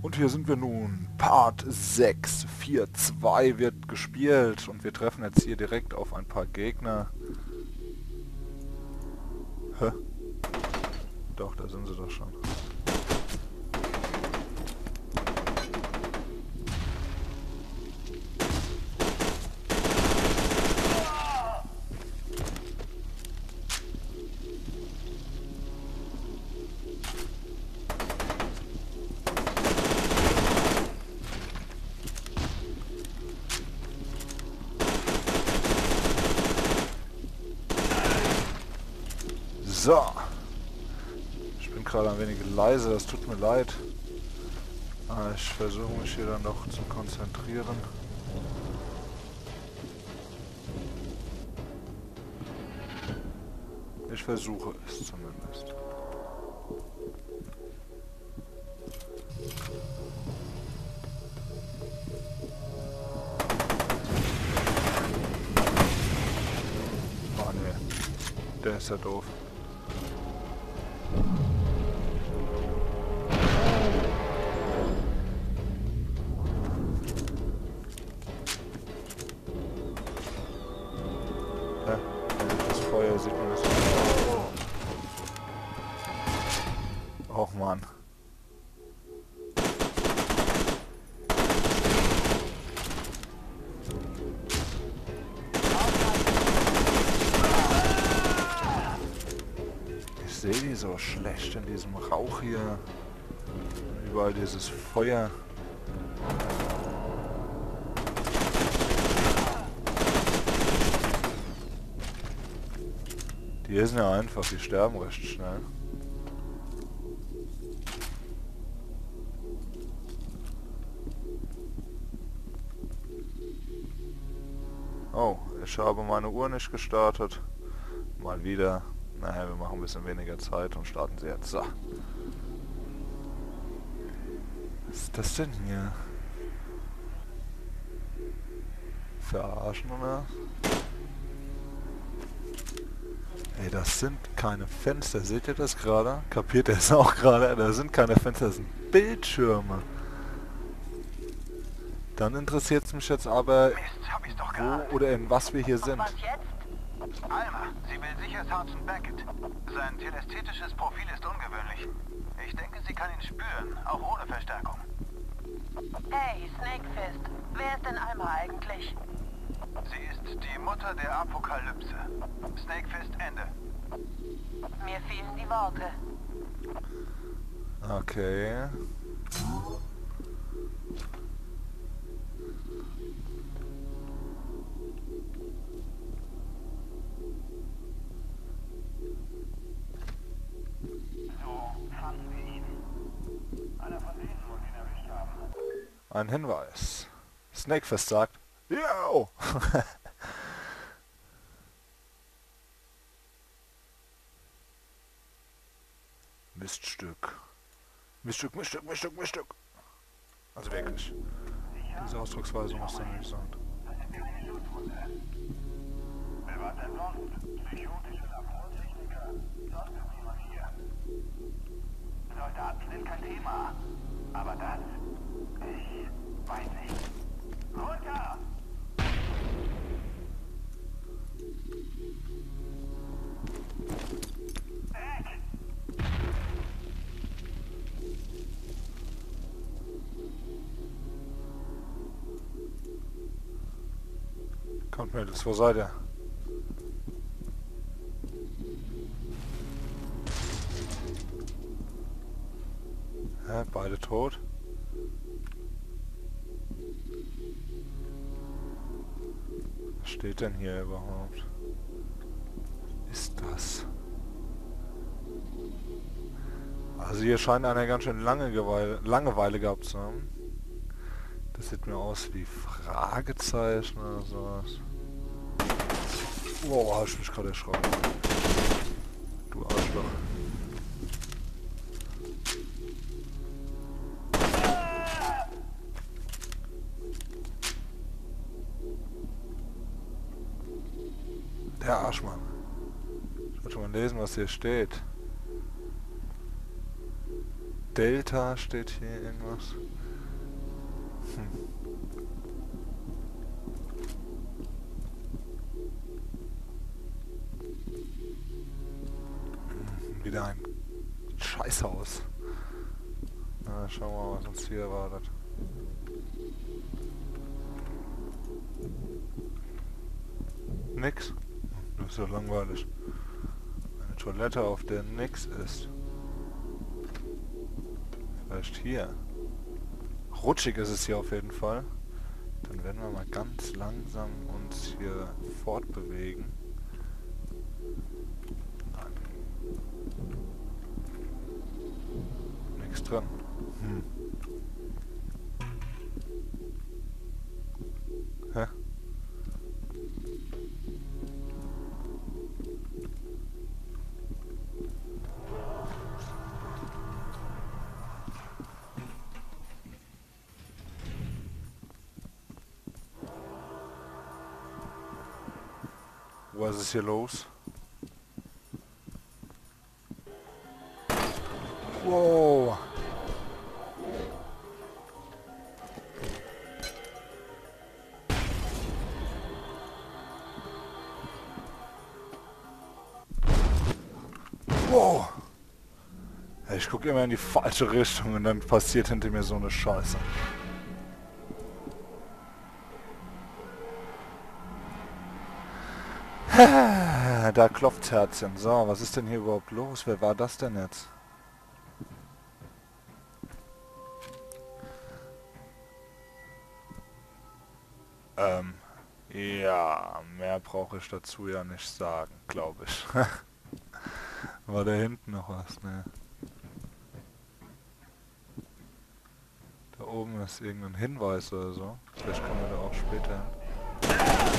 Und hier sind wir nun. Part 6, 4-2 wird gespielt und wir treffen jetzt hier direkt auf ein paar Gegner. Hä? Doch, da sind sie doch schon. So. Ich bin gerade ein wenig leise, das tut mir leid. Ich versuche mich hier dann doch zu konzentrieren. Ich versuche es zumindest. Oh ne, der ist ja doof. Das Feuer sieht man das. Och Mann. Ich sehe die so schlecht in diesem Rauch hier. Überall dieses Feuer. Die sind ja einfach, die sterben recht schnell. Oh, ich habe meine Uhr nicht gestartet. Mal wieder. Naja, wir machen ein bisschen weniger Zeit und starten sie jetzt. So. Was ist das denn hier? Verarschen oder? Ey, das sind keine Fenster. Seht ihr das gerade? Kapiert ihr es auch gerade? Das sind keine Fenster, das sind Bildschirme. Dann interessiert es mich jetzt aber, Mist, hab ich's doch wo geahnt. oder in was wir hier sind. Was jetzt? Alma, sie will sicher Sergeant Beckett. Sein telästhetisches Profil ist ungewöhnlich. Ich denke, sie kann ihn spüren, auch ohne Verstärkung. Hey, Snakefist. Wer ist denn Alma eigentlich? Sie ist die Mutter der Apokalypse. Snakefist, Ende. Mir fehlen die Worte. Okay. So fanden wir ihn. Einer von denen muss ihn erwischt haben. Ein Hinweis. Snakefest sagt, yo! Miststück. Miststück, Miststück, Miststück, Miststück. Also wirklich. Diese Ausdrucksweise muss dann nicht sein. Wer war denn sonst? Psychotische Labortechniker? Sonst irgendjemand hier? Soldaten sind kein Thema. Aber das? Ich weiß nicht. Runter! Weg! Kommt Mädels, wo seid ihr? Hä, beide tot? Was steht denn hier überhaupt? Was ist das? Also hier scheint einer ganz schön Langeweile gehabt zu haben. Das sieht mir aus wie Fragezeichen oder sowas. Wow, hab ich mich gerade erschrocken. Du Arschloch. Der Arschmann. Ich wollte mal lesen, was hier steht. Delta steht hier irgendwas. Wieder ein Scheißhaus. Na, schauen wir mal, was uns hier erwartet. Nix. Das ist so langweilig. Eine Toilette, auf der nix ist. Vielleicht hier. Rutschig ist es hier auf jeden Fall. Dann werden wir mal ganz langsam uns hier fortbewegen. Nichts drin. Hä? Was ist hier los? Wow! Wow! Ich gucke immer in die falsche Richtung und dann passiert hinter mir so eine Scheiße. Da klopft's Herzchen. So, was ist denn hier überhaupt los? Wer war das denn jetzt? Ja, mehr brauche ich dazu ja nicht sagen, glaube ich. War da hinten noch was? Ne. Da oben ist irgendein Hinweis oder so. Vielleicht kommen wir da auch später hin.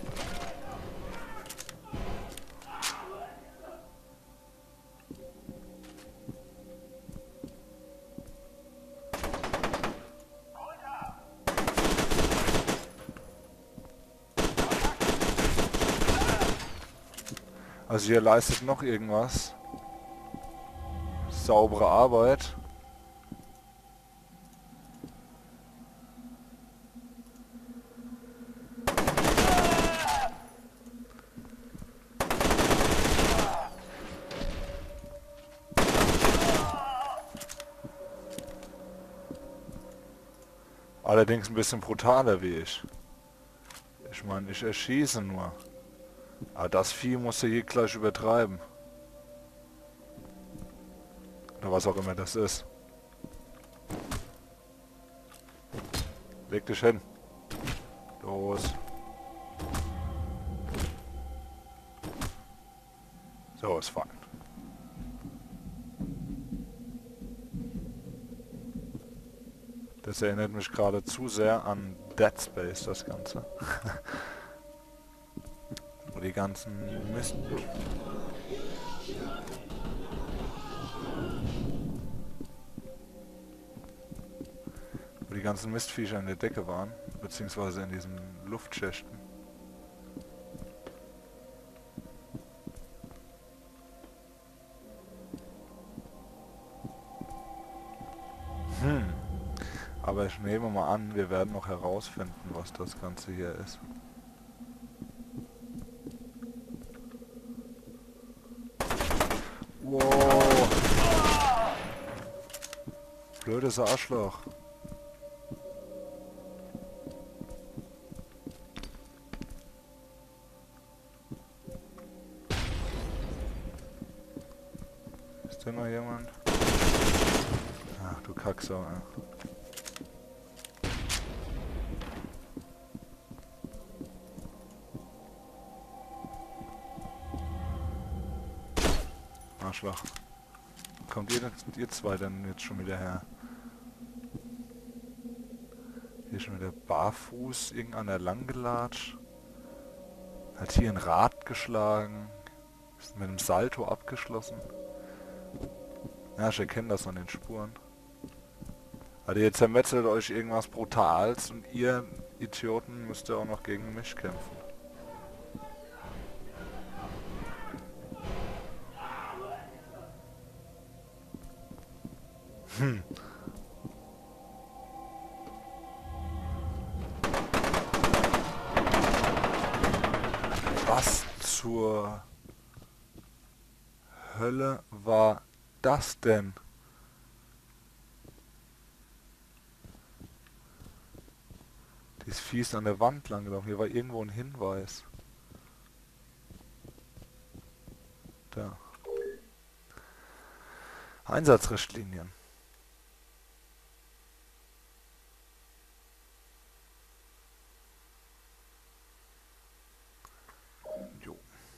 Also hier leistet noch irgendwas. Saubere Arbeit. Allerdings ein bisschen brutaler wie ich. Ich meine, ich erschieße nur. Aber das Vieh musste hier gleich übertreiben. Oder was auch immer das ist. Leg dich hin. Los. So, ist fein. Das erinnert mich gerade zu sehr an Dead Space, das Ganze. Wo die ganzen Mist... Wo die ganzen Mistviecher in der Decke waren, beziehungsweise in diesen Luftschächten. Aber ich nehme mal an, wir werden noch herausfinden, was das Ganze hier ist. Wow. Blödes Arschloch. Ist da noch jemand? Ach du Kacksau, ey. Arschloch. Kommt ihr zwei denn jetzt schon wieder her? Hier schon wieder barfuß, irgendeiner langgelatscht. Hat hier ein Rad geschlagen. Ist mit einem Salto abgeschlossen. Ja, ich erkenne das an den Spuren. Also ihr zermetzelt euch irgendwas Brutals und ihr Idioten müsst ja auch noch gegen mich kämpfen. Hm. Was zur Hölle war das denn? Die ist fies an der Wand lang gelaufen. Hier war irgendwo ein Hinweis. Da. Einsatzrichtlinien. Jo.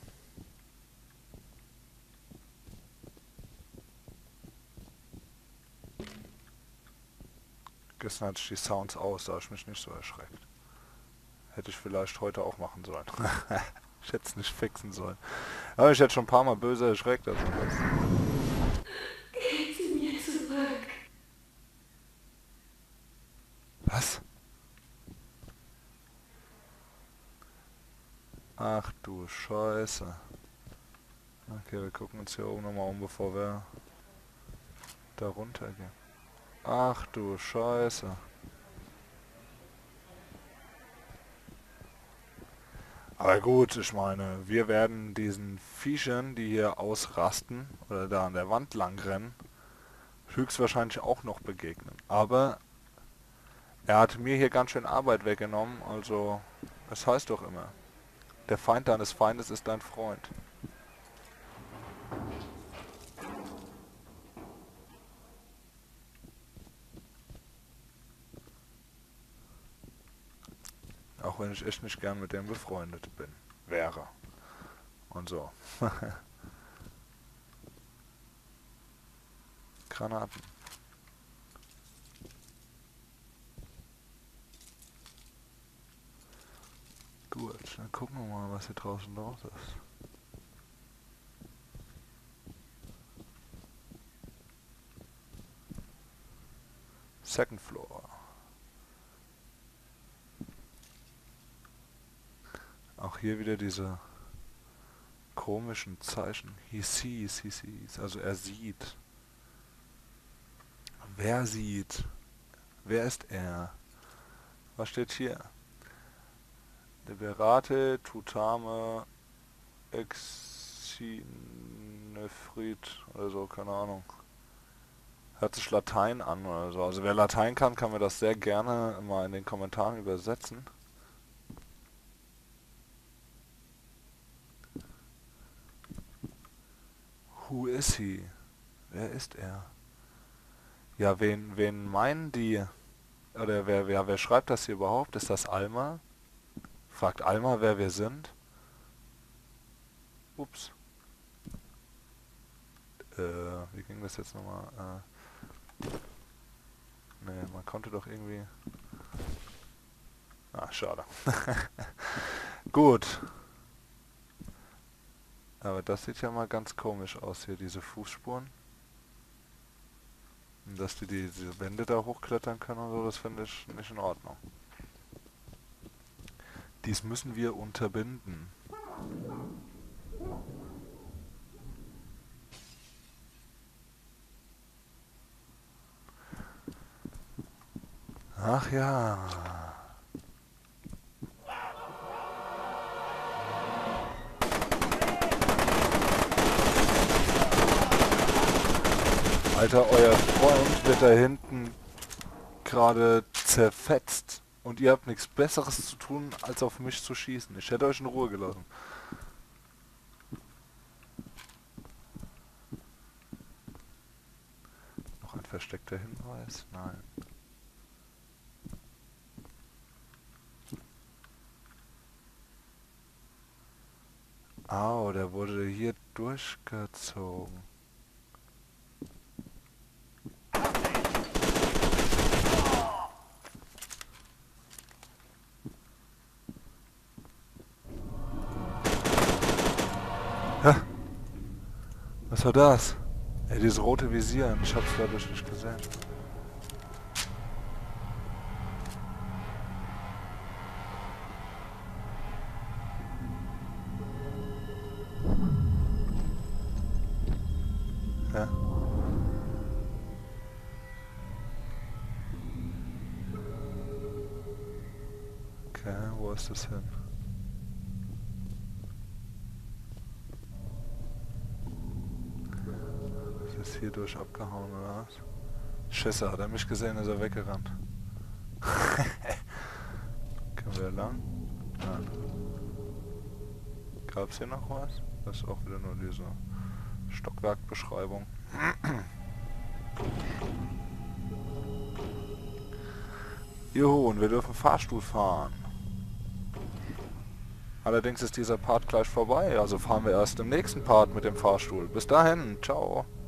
Gestern hatte ich die Sounds aus, da habe ich mich nicht so erschreckt. Hätte ich vielleicht heute auch machen sollen. Ich hätte es nicht fixen sollen. Aber ich hätte schon ein paar Mal böse erschreckt. Also das. Gehen Sie mir zurück. Was? Ach du Scheiße. Okay, wir gucken uns hier oben nochmal um, bevor wir da runtergehen. Ach du Scheiße. Aber gut, ich meine, wir werden diesen Viechern, die hier ausrasten oder da an der Wand lang rennen, höchstwahrscheinlich auch noch begegnen. Aber er hat mir hier ganz schön Arbeit weggenommen, also das heißt doch immer, der Feind deines Feindes ist dein Freund. Auch wenn ich echt nicht gern mit dem befreundet bin. Wäre. Und so. Granaten. Gut, dann gucken wir mal, was hier draußen los ist. Second Floor. Auch hier wieder diese komischen Zeichen. He sees, also er sieht. Wer sieht? Wer ist er? Was steht hier? Liberate, Tutame, Exinefrid oder so, keine Ahnung. Hört sich Latein an oder so. Also wer Latein kann mir das sehr gerne mal in den Kommentaren übersetzen. Who is he? Wer ist er? Ja, wen meinen die? Oder wer schreibt das hier überhaupt? Ist das Alma? Fragt Alma, wer wir sind? Ups. Wie ging das jetzt nochmal? Ne, man konnte doch irgendwie... Ah, schade. Gut. Aber das sieht ja mal ganz komisch aus hier, diese Fußspuren. Und dass die diese Wände da hochklettern können und so, das finde ich nicht in Ordnung. Dies müssen wir unterbinden. Ach ja. Alter, euer Freund wird da hinten gerade zerfetzt. Und ihr habt nichts Besseres zu tun, als auf mich zu schießen. Ich hätte euch in Ruhe gelassen. Noch ein versteckter Hinweis? Nein. Au, der wurde hier durchgezogen. Hä? Was war das? Ey, dieses rote Visier, ich hab's dadurch nicht gesehen. Ja. Okay, wo ist das hin? Ist das hier durch abgehauen oder was? Schisse, hat er mich gesehen, ist er weggerannt. Können wir lang? Nein. Gab's hier noch was? Das ist auch wieder nur diese Stockwerkbeschreibung. Juhu, und wir dürfen Fahrstuhl fahren. Allerdings ist dieser Part gleich vorbei, also fahren wir erst im nächsten Part mit dem Fahrstuhl. Bis dahin, ciao.